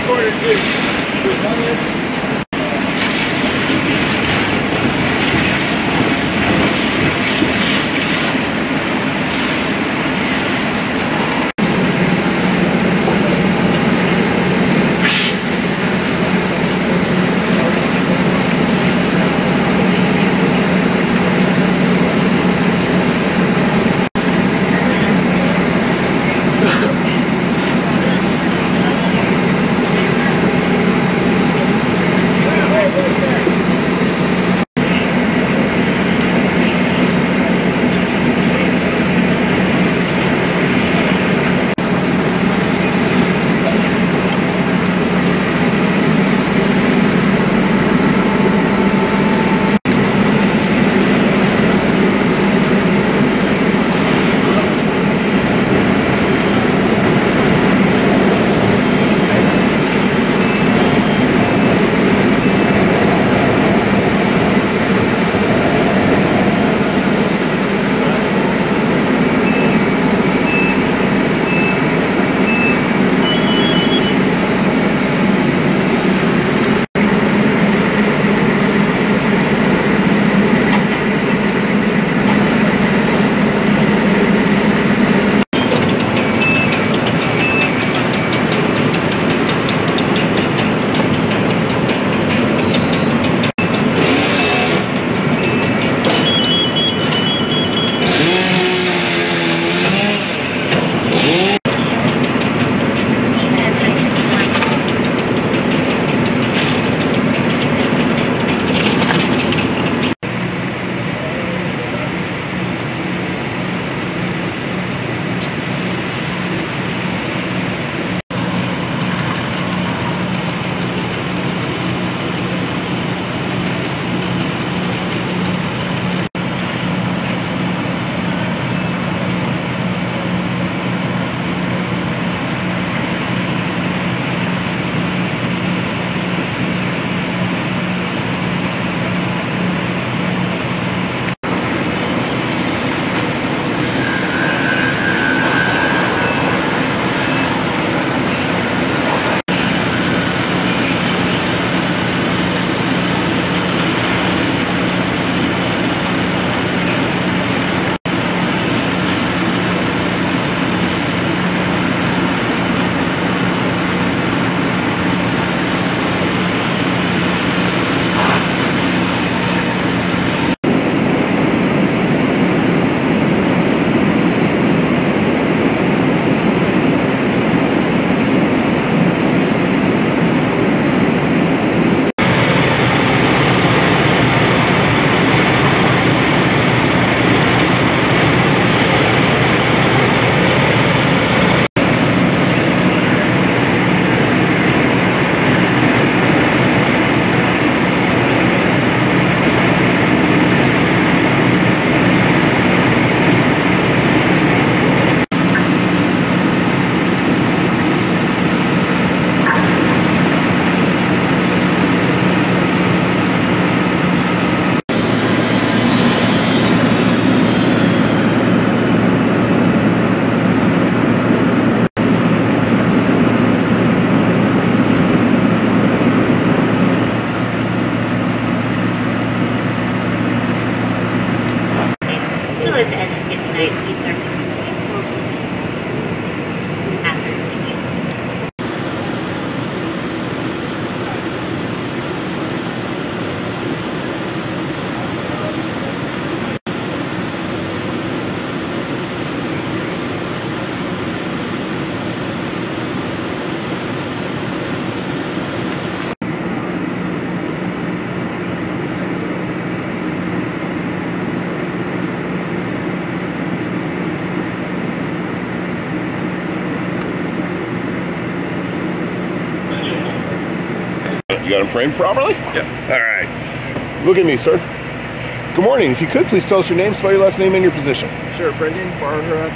quarter too. You got him framed properly? Yeah. All right. Look at me, sir. Good morning. If you could, please tell us your name, spell your last name, and your position. Sure. Brendan Barahura,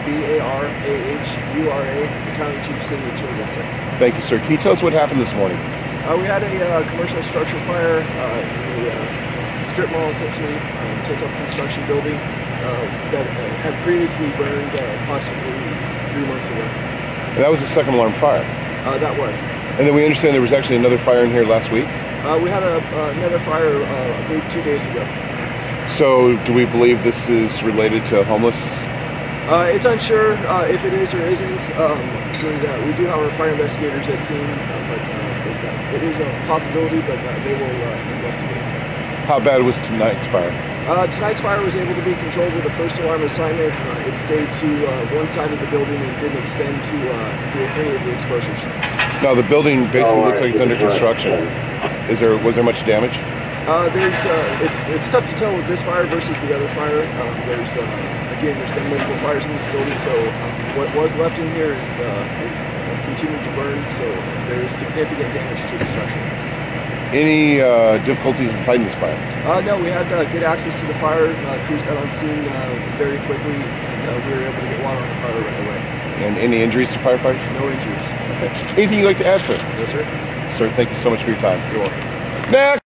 B-A-R-A-H-U-R-A, Battalion Chief, City of Chula Vista. Thank you, sir. Can you tell us what happened this morning? We had a commercial structure fire in a strip mall, essentially, tilt-up construction building that had previously burned approximately 3 months ago. And that was a second alarm fire. That was. And then we understand there was actually another fire in here last week. We had another fire, I believe, 2 days ago. So do we believe this is related to homeless? It's unsure if it is or isn't. We do have our fire investigators at scene, but it is a possibility, but they will investigate. How bad was tonight's fire? Tonight's fire was able to be controlled with a first alarm assignment. It stayed to one side of the building and didn't extend to any of the exposures. Now the building basically looks like it's under construction. Was there much damage? It's tough to tell with this fire versus the other fire. There's been multiple fires in this building, so what was left in here is continuing to burn. So there is significant damage to the structure. Any difficulties in fighting this fire? No, we had good access to the fire. Crews got on scene very quickly, and we were able to get water on the fire right away. And any injuries to firefighters? No injuries. Okay. Anything you'd like to add, sir? No, sir. Sir, thank you so much for your time. You're welcome. Next!